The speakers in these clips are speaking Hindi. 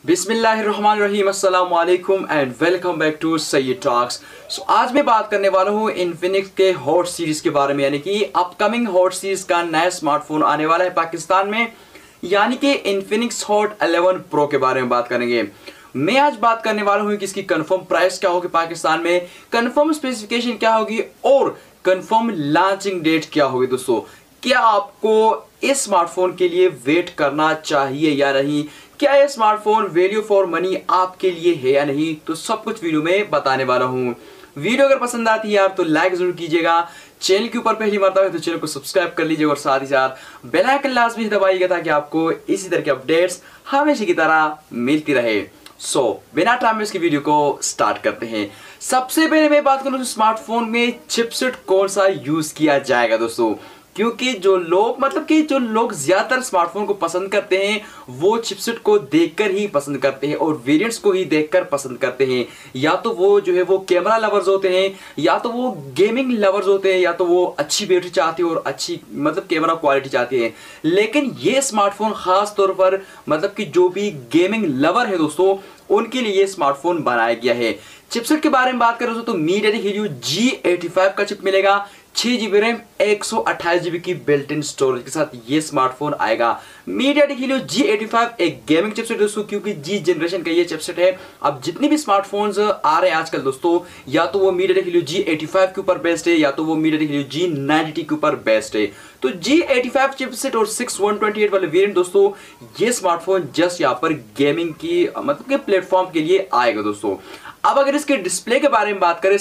बिस्मिल्लाहिर्रहमानिर्रहीम, अस्सलाम वालेकुम and welcome back to Syed talks. आज मैं बात करने वाला हूँ इन्फिनिक्स के हॉट सीरीज के बारे में, यानी कि अपकमिंग हॉट सीरीज का नया स्मार्टफोन आने वाला है पाकिस्तान में, यानी कि इन्फिनिक्स हॉट 11 प्रो के बारे में बात करेंगे। मैं आज बात करने वाला हूँ कि इसकी कंफर्म प्राइस क्या होगी पाकिस्तान में, कंफर्म स्पेसिफिकेशन क्या होगी और कंफर्म लॉन्चिंग डेट क्या होगी। दोस्तों, क्या आपको इस स्मार्टफोन के लिए वेट करना चाहिए या नहीं, क्या यह स्मार्टफोन वैल्यू फॉर मनी आपके लिए है या नहीं, तो सब कुछ वीडियो में बताने वाला हूं। वीडियो अगर पसंद आती है यार तो लाइक जरूर कीजिएगा, चैनल के ऊपर पहली मर्तबा है तो चैनल को सब्सक्राइब कर लीजिएगा और साथ ही साथ बेल आइकन लाजमी दबाइएगा ताकि आपको इसी तरह के अपडेट्स हमेशा की तरह मिलती रहे। बिना टाइम वेस्ट की वीडियो को स्टार्ट करते हैं। सबसे पहले मैं बात करूं स्मार्टफोन में चिपसेट कौन सा यूज किया जाएगा दोस्तों, क्योंकि जो लोग ज्यादातर स्मार्टफोन को पसंद करते हैं वो चिपसेट को देखकर ही पसंद करते हैं और वेरिएंट्स को ही देखकर पसंद करते हैं। या तो वो जो है वो कैमरा लवर्स होते हैं, या तो वो गेमिंग लवर्स होते हैं, या तो वो अच्छी बैटरी चाहते हैं और अच्छी कैमरा क्वालिटी चाहते हैं। लेकिन ये स्मार्टफोन खास तौर पर कि जो भी गेमिंग लवर है दोस्तों, उनके लिए ये स्मार्टफोन बनाया गया है। चिपसेट के बारे में बात करें तो मीडियाटेक हीलियो G85 का चिप मिलेगा, 6GB रैम 128GB की बिल्ट इन स्टोरेज के साथ ये स्मार्टफोन आएगा। मीडियाटेक हीलियो G85 एक गेमिंग चिपसेट दोस्तों, क्योंकि G जनरेशन का ये चिपसेट है। अब जितने भी स्मार्टफोन्स आ रहे हैं आजकल दोस्तों, या तो वो मीडियाटेक हीलियो G85 के ऊपर बेस्ड है या तो वो मीडियाटेक हीलियो G90 के ऊपर बेस्ड है। तो G85 चिपसेट और 6128 वाले वेरिएंट दोस्तों, ये स्मार्टफोन जस्ट यहाँ पर गेमिंग की के प्लेटफॉर्म के लिए आएगा दोस्तों। अब अगर इसके डिस्प्ले के बारे में बात करें,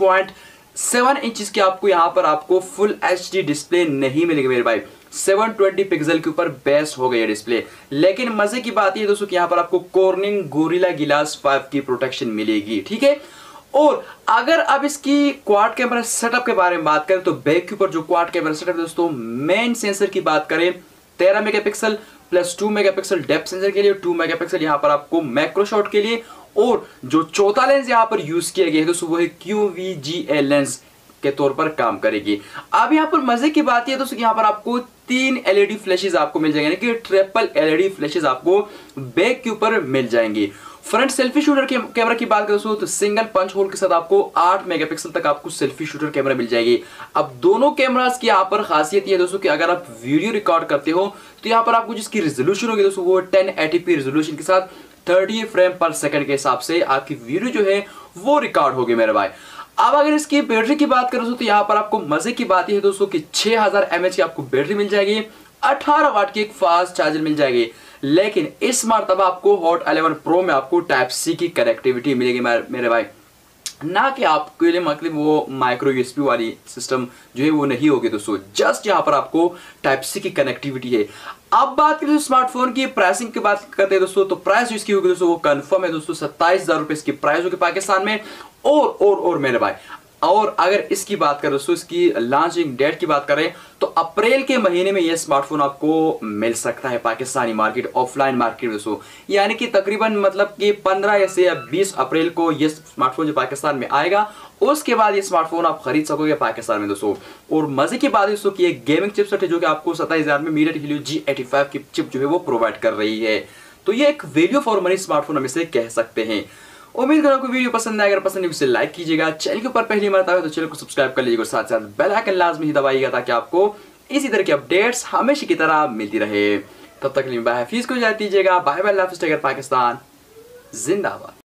6.7 इंच की आपको फुल HD डिस्प्ले नहीं मिलेगी मेरे भाई, 720 पिक्सल के ऊपर बेस्ट हो गया डिस्प्ले। लेकिन मजे की बात ये दोस्तों कि यहाँ पर आपको कॉर्निंग गोरिल्ला ग्लास 5 की प्रोटेक्शन मिलेगी, ठीक है। और अगर अब इसकी क्वाड कैमरा सेटअप के बारे में बात करें तो बैक के ऊपर जो क्वाड कैमरा सेटअप दोस्तों, मेन सेंसर की बात करें 13 megapixel plus 2 megapixel depth sensor के लिए, 2 मेगापिक्सल यहाँ पर आपको मैक्रो शॉट के लिए, और जो चौथा लेंस यहाँ पर यूज किया गया है दोस्तों वो है QVGA लेंस के तौर पर काम करेगी। अब यहाँ पर मजे की बात है दोस्तों, यहाँ पर आपको 3 LED फ्लैशेस आपको मिल जाएंगे, यानी कि ट्रिपल LED फ्लैशेस आपको बैक के ऊपर मिल जाएंगी। फ्रंट सेल्फी शूटर कैमरा की बात करें दोस्तों तो सिंगल पंच होल के साथ आपको 8 मेगापिक्सल तक आपको सेल्फी शूटर कैमरा मिल जाएगी। अब दोनों कैमरास की यहाँ पर खासियत ये दोस्तों कि अगर आप वीडियो रिकॉर्ड करते हो तो यहाँ पर आपको जिसकी रेजोल्यूशन होगी दोस्तों वो 1080p रेजोल्यूशन के साथ 30 फ्रेम पर सेकंड के हिसाब से आपकी वीडियो जो है वो रिकॉर्ड होगी मेरे भाई। अब अगर इसकी बैटरी की बात करें तो यहाँ पर आपको मजे की बात यह है दोस्तों कि 6000 mAh की आपको बैटरी मिल जाएगी, 18 वाट की एक फास्ट चार्जर मिल जाएगी। लेकिन इस मर्तबा आपको हॉट 11 प्रो में आपको टाइप सी की कनेक्टिविटी मिलेगी मेरे भाई, ना कि आपके लिए वो माइक्रो USB वाली सिस्टम जो है वो नहीं होगी दोस्तों। जस्ट यहाँ पर आपको टाइप सी की कनेक्टिविटी है। अब बात करें स्मार्टफोन की प्राइसिंग की बात करते हैं दोस्तों, तो प्राइस जो इसकी होगी दोस्तों वो कंफर्म है दोस्तों, 27,000 रुपए इसकी प्राइस होगी पाकिस्तान में। और मेरे भाई, और अगर इसकी बात करें दोस्तों, इसकी लॉन्चिंग डेट की बात करें तो अप्रैल के महीने में यह स्मार्टफोन आपको मिल सकता है पाकिस्तानी मार्केट, ऑफलाइन मार्केट दोस्तों, यानी कि तकरीबन कि 15 या 20 अप्रैल को यह स्मार्टफोन जो पाकिस्तान में आएगा, उसके बाद ये स्मार्टफोन आप खरीद सकोगे पाकिस्तान में दोस्तों। और मजे की बात है दोस्तों कि एक गेमिंग चिपसेट है जो कि आपको 27,000 में मीडियाटेक हीलियो G85 की चिप जो है वो प्रोवाइड कर रही है। तो ये एक वैल्यू फॉर मनी स्मार्टफोन हम इसे कह सकते हैं। उम्मीद करो आपको वीडियो पसंद आए, अगर पसंद है इसे लाइक कीजिएगा, चैनल के ऊपर पहली बार आए तो चैनल को सब्सक्राइब कर लीजिएगा और साथ साथ बेल आइकन लाजमी दबाइएगा ताकि आपको इसी तरह के अपडेट्स हमेशा की तरह मिलती रहे। तब तक के लिए बाय, हाफिज़ को इजाज़त दीजिएगा। बाय बाय, अल्लाह हाफ़िज़, पाकिस्तान जिंदाबाद।